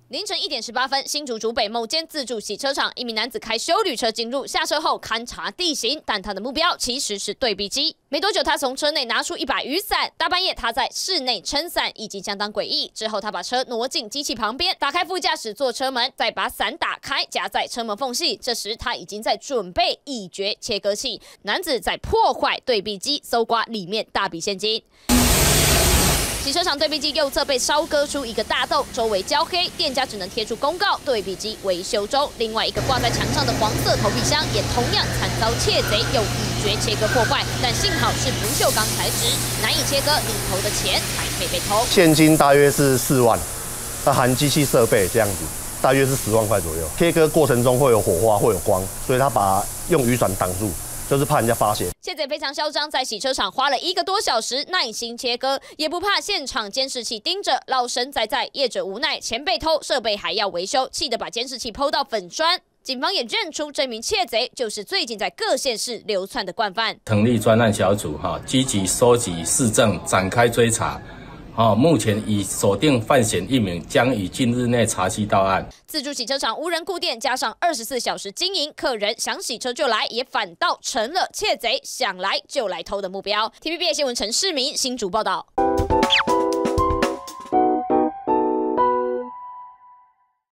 凌晨1点18分，新竹竹北某间自助洗车场，一名男子开休旅车进入，下车后勘察地形，但他的目标其实是对比机。没多久，他从车内拿出一把雨伞，大半夜他在室内撑伞，已经相当诡异。之后，他把车挪进机器旁边，打开副驾驶座车门，再把伞打开，夹在车门缝隙。这时，他已经在准备一绝切割器，男子在破坏对比机，搜刮里面大笔现金。洗车场对比机右侧被烧割出一个大洞，周围焦黑，店家只能贴出公告：对比机维修中。另外一个挂在墙上的黄色投币箱也同样惨遭窃贼用一绝切割破坏，但幸好是不锈钢材质，难以切割，里头的钱才没被偷。 现金大约是4万，它含机器设备这样子，大约是10万块左右。切割过程中会有火花，会有光，所以他把用雨伞挡住。就是怕人家发现， 窃贼非常嚣张，在洗车场花了1个多小时耐心切割，也不怕现场监视器盯着，老神在在，业者无奈，钱被偷，设备还要维修，气得把监视器PO到粉专。警方也认出这名窃贼就是最近在各县市流窜的惯犯。 成立专案小组，积极收集市政，展开追查。目前已锁定犯嫌1名，将于近日内查缉到案。 自助洗车场无人顾店，加上24小时经营，客人想洗车就来，也反倒成了窃贼想来就来偷的目标。TVBS 新闻陈世明新竹报道。